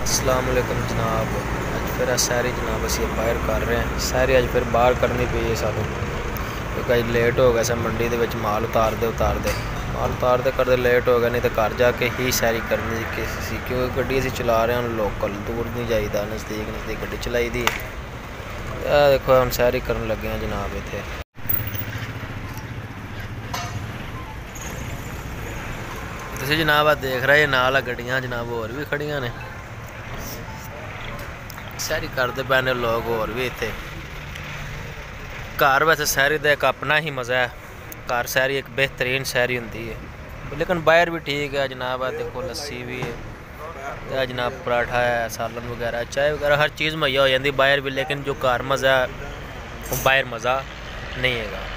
अस्सलाम वालेकुम जनाब। अज फिर सैरी जनाब असी बाहर कर रहे हैं। सैरी अज फिर बाहर करनी पई है सानू, क्योंकि अज लेट हो गया सा मंडी के माल उतारते करते लेट हो गया, नहीं तो घर जाके ही सैरी करनी सी, क्योंकि गड्डी असी चला रहे हैं लोकल, दूर नहीं जाइदा, नज़दीक गड्डी चलाई दी। देखो हम सैरी करन लगे हैं जनाब। इत्थे तुसीं जनाब देख रहे नाल गड्डियां जनाब होर भी खड़ियां ने, सैरी करते पे ने लोग होर भी। इत्थे घर वैसे सैरी का एक अपना ही मज़ा है, घर सैरी एक बेहतरीन सैरी होंदी है, लेकिन बाहर भी ठीक है जनाब। देखो लस्सी भी है जनाब, पराठा है, सालन वगैरह, चाय वगैरह, हर चीज़ मुहैया हो जाती बाहर भी, लेकिन जो घर मज़ा है वो बाहर मज़ा नहीं है।